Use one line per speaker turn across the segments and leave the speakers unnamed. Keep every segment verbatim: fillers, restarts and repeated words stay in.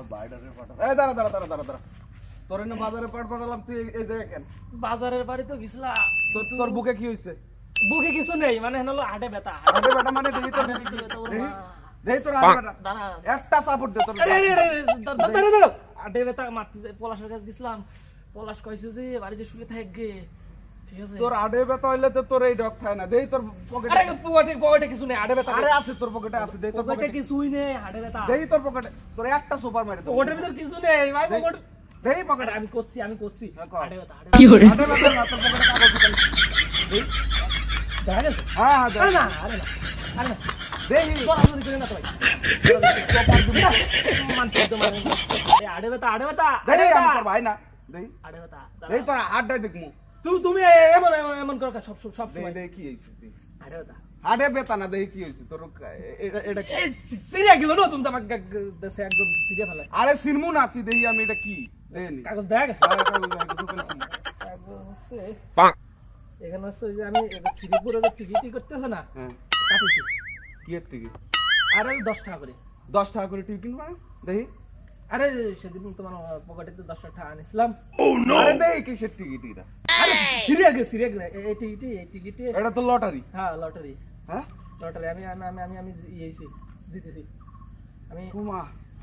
বাইডারে পাঠা এই দাঁড়া দাঁড়া দাঁড়া দাঁড়া দাঁড়া তোর এনে বাজারে পাঠ পাঠালাম তুই এই দেখ কেন
বাজারের বাড়ি তো গিছলা
তোর তোর বুকে কি হইছে
বুকে কিছু নেই মানে হলো হাড়ে ব্যথা
হাড়ে ব্যথা মানে দেখি তোর দেই তোর হাড়ে ব্যথা
দাঁড়া
একটা সাপোর্ট দে তোর
আরে দাঁড়া দাঁড়া দাঁড়া হাড়ে ব্যথা মারতে পলাশের কাছে গিছলাম পলাশ কইছে যে বাড়িতে শুয়ে থাকগে ঠিক আছে
তোর হাড়ে ব্যথা হইলে তো তোর এই ডক খায় না দেই তোর পকেটে
আরে পকেটে পকেটে কিছু নেই হাড়ে ব্যথা
আরে আছে তোর পকেটে আছে দেই তোর
পকেটে কিছুই নেই হাড়ে ব্যথা
দেই তোর পকেটে তোর একটা সুপার মারি দে
পকেটের ভিতর কিছু নেই ভাই পকেট
দেই পকেটে
আমি করছি আমি করছি হাড়ে ব্যথা হাড়ে
কি করে হাড়ে ব্যথা না তোর পকেটে কাগজ আছে দেই
দেখা গেছে
হ্যাঁ হ্যাঁ
আরে না আরে না আরে না
দেই
তোর হাতে করে না তো ভাই মানতে তো মানে আরে হাড়ে ব্যথা হাড়ে ব্যথা
দেই আমি তোর ভাই না দেই
হাড়ে ব্যথা
দেই তোর হাড়টাই দেখমু
তুই তুমি এমন এমন কর সব সব সব
দেই দেই কি হইছে
হাড়ে ব্যথা
হাড়ে ব্যথা না দেই কি হইছে তোর এটা এটা কি
এই সিরিয়া গেল না তুমি আমাকে দেশে একদম সিরিয়া ফেলে
আরে সিনমু না তুই দেই আমি এটা কি দেনি
কাগজ দেখা গেছে
আরে কাগজ কাগজ
হচ্ছে পাক এখানে হচ্ছে যে আমি শ্রীপুরে যে টিকিট করতেছ না
হ্যাঁ
কাটিছি
কি এর টিকিট
আরে দশ টাকা করে
দশ টাকা করে টিকিট মানে দেই
আরে সেদিন তোমার পকেটে তো দশ টাকা আনিছিলাম
ও নো আরে দেই কিসের টিকিট এটা
আরে সিরিয়া গে সিরিয়া গে এই টিকিট এই টিকিট
এটা তো লটারি
হ্যাঁ লটারি
হ্যাঁ
লটারি আমি আমি আমি আমি আমি ইয়েছি জিতেছি আমি
কুমা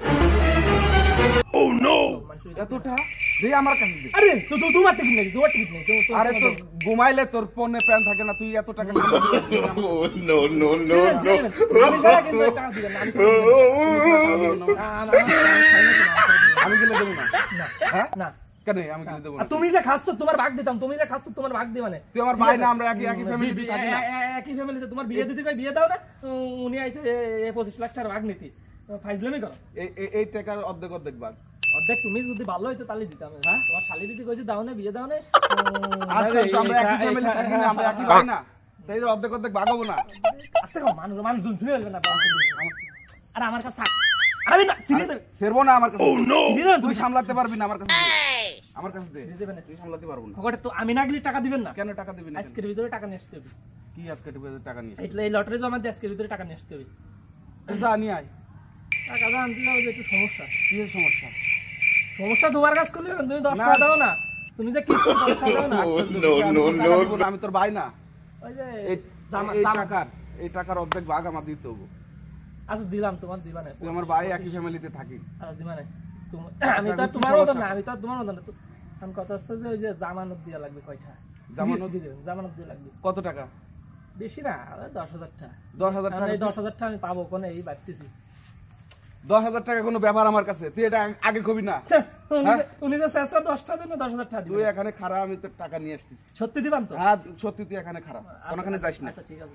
ও নো এতটা দেই আমার কাছে দে
আরে তো তো তোমার টিকিট নেই তোমার টিকিট নেই তো
আরে তোর ঘুমাইলে তোর ফোনে প্যান থাকে না তুই এত টাকা
নো নো নো নো
আমি যারা কিন্তু টাকা দিবেন না
আমি গেলে দেব না হ্যাঁ
না
কেন আমি গেলে দেব না
তুমি যে খাচ্ছ তোমার ভাগ দিতাম তুমি যে খাচ্ছ তোমার ভাগ দিই মানে
তুই আমার ভাই না আমরা একই একই ফ্যামিলিতে থাকি না
একই ফ্যামিলিতে তোমার বিয়ে দিতে কই বিয়ে দাও না উনি আইছে পঁচিশ লাখ টাকার ভাগ নিতি ফাইজলামি করো
এই এই টাকার অর্ধেক অর্ধেক ভাগ
অর্ধেক তুমি যদি ভালো হইতো তাহলে দিতাম হ্যাঁ তোমার শালি দিদি কইছে দাও না বিয়ে দাও না
আচ্ছা আমরা একই ফ্যামিলি থাকি না আমরা একই ভাই না তাই অর্ধেক অর্ধেক ভাগ হবো না
আস্তে কও মানুষ মানুষ শুনে ফেলবে না আরে আমার কাছে থাক আরে না সিরিয়াস
সেরবো না আমার কাছে
ও নো
তুই সামলাতে পারবি না আমার কাছে আমার কাছে দে তুই সামলাতে পারবো না
ওটা তো আমি না গেলে টাকা দিবেন না
কেন টাকা দিবি না
আজকের ভিতরে টাকা নিয়ে আসতে হবে
কি আজকের ভিতরে টাকা নিয়ে
এই লটারি জমা দিয়ে আজকের ভিতরে টাকা নিয়ে আসতে হবে
যা নিয়ে আয়
টাকা দাও আনতে হবে একটু সমস্যা
কি সমস্যা
সমস্যা তোমার কাজ করলে তুমি দশ টাকা দাও না তুমি যে কি দশ টাকা দাও না
নো নো নো
আমি তোর ভাই না
ওই যে
এই
জামা
এই
জামা
টাকার এই টাকার অর্ধেক ভাগ আমার দিতে হবে
আচ্ছা দিলাম তোমার দিবা না
তুই আমার ভাই একই ফ্যামিলিতে থাকি
আচ্ছা দিবা না আমি তো তোমার মতন না আমি তো তোমার মতন না আমি কথা হচ্ছে যে ওই যে জামানত দিয়া লাগবে কয়টা
জামানত
দিয়ে জামানত দিয়ে লাগবে
কত টাকা
বেশি না দশ হাজার টাকা
দশ হাজার টাকা
এই দশ হাজার টাকা আমি পাবো কোনে এই বাড়তেছি
দশ হাজার টাকা কোনো ব্যাপার আমার কাছে তুই এটা আগে কবি না
উনি যে শেষরা দশটা দিন দশ হাজার টাকা
তুই এখানে খারাপ আমি তোর টাকা নিয়ে আসতেছি
সত্যি দিবান তো
হ্যাঁ সত্যি তুই এখানে খারাপ কোনখানে যাস না
আচ্ছা ঠিক আছে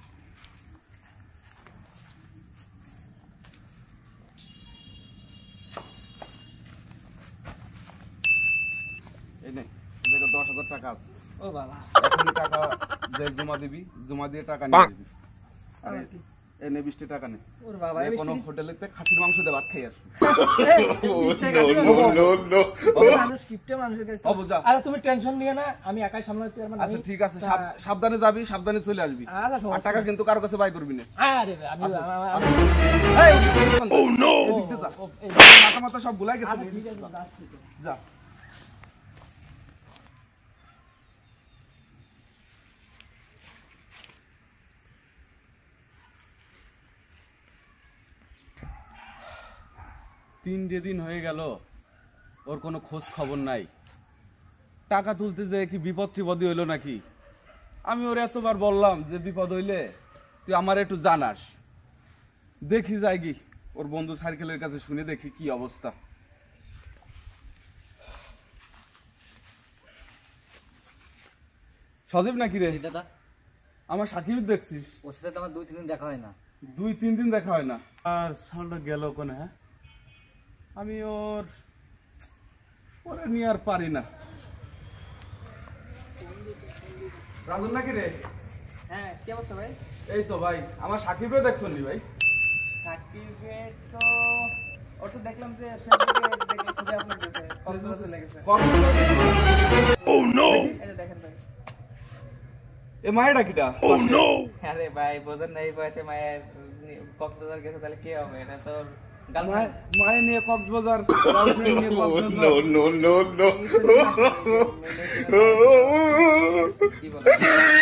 এই নে দেখো দশ হাজার টাকা আছে
ও বাবা
এখন টাকা যে জমা দিবি জমা দিয়ে টাকা নিয়ে দিবি আরে এই নে বিশ টাকা নে
ওর বাবা
এই কোন হোটেলেতে খাসির মাংস দিয়ে ভাত খাই আসবি
নো নো নো
মানুষ কিপটে মানুষের কাছে
ও বুঝা
আচ্ছা তুমি টেনশন নিও না আমি একাই সামলাতে পারবো না
আচ্ছা ঠিক আছে সাবধানে যাবি সাবধানে চলে আসবি
আচ্ছা
আর টাকা কিন্তু কারো কাছে বাই করবি না
আরে আমি
এই ও নো মাথা মাথা সব ভুলাই গেছে
ঠিক আছে যাচ্ছি
যা তিনটে দিন হয়ে গেল ওর কোনো খোঁজ খবর নাই টাকা তুলতে যে কি বিপদ টিপদই হইলো নাকি আমি ওর এতবার বললাম যে বিপদ হইলে তুই আমার একটু জানাস দেখি যাই কি ওর বন্ধু সার্কেলের কাছে শুনে দেখি কি অবস্থা সজীব নাকি রে
দাদা
আমার সাকিব দেখছিস
ওর সাথে তো আমার দুই তিন দিন দেখা হয় না
দুই তিন দিন দেখা হয় না আর সাউন্ডটা গেল কোনে হ্যাঁ আমি ওর ওরে নিয়ে আর পারি না রাজুন নাকি রে
হ্যাঁ কি অবস্থা ভাই
এই তো ভাই আমার সাকিবরে দেখছনি ভাই
সাকিবের তো ওর তো দেখলাম যে ফেসবুকে দেখলাম ছবি আপলোড করেছে কক্সবাজার চলে গেছে
কক্সবাজার গেছে ও নো
এই যে দেখেন ভাই
এ মায়েরা কিটা ও নো
আরে ভাই বোঝেন না এই বয়সে মায়া কক্সবাজার গেছে তাহলে কি হবে এটা তো
মায়ে- মায়ে নিয়ে কক্সবাজার, গার্লফ্রেন্ড নিয়ে Cox's Bazar.
No, no, no, no.
কি বলেন?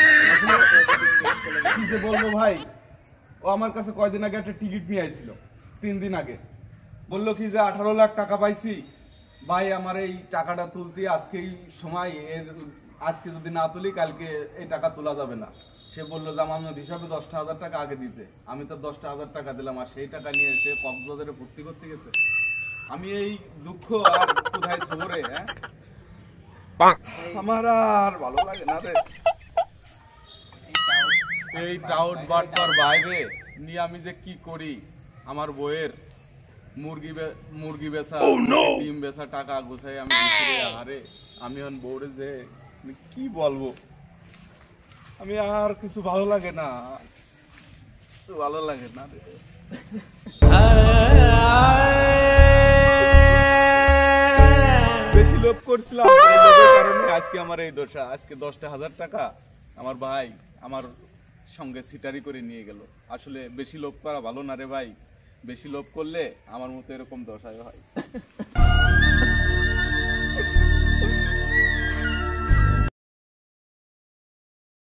কি যে বলবো ভাই, ও আমার কাছে কয়দিন আগে একটা টিকিট নিয়ে আইছিল, তিন দিন আগে। বললো কি যে আঠারো লাখ টাকা পাইছি ভাই, আমার এই টাকাটা তুলতে আজকেই সময়, এর আজকে যদি না তুলি কালকে এই টাকা তোলা যাবে না। সে বললো যে আমার হিসাবে দশটা হাজার টাকা আগে দিতে। আমি তো দশটা হাজার টাকা দিলাম, আর সেই টাকা নিয়ে সে কক্সবাজারে ভর্তি করতে গেছে। আমি এই দুঃখ আর কোথায় খবরে, হ্যাঁ আমার আর ভালো লাগে না রে। এই টাউট বাটপার বাইরে নিয়ে আমি যে কি করি, আমার বইয়ের মুরগি বে- মুরগি বেচা, ডিম বেচা টাকা গুছাই আমি বিক্রি হারে। আমি এখন বউরে যে আমি কি বলবো, আমি আর কিছু ভালো লাগে না, কিছু ভালো লাগে না রে। বেশি লোভ করছিলাম, এই লোভের কারণে আজকে আমার এই দশা। আজকে দশটা হাজার টাকা আমার ভাই আমার সঙ্গে সিটারি করে নিয়ে গেল। আসলে বেশি লোভ করা ভালো না রে ভাই, বেশি লোভ করলে আমার মতো এরকম দশায় হয়।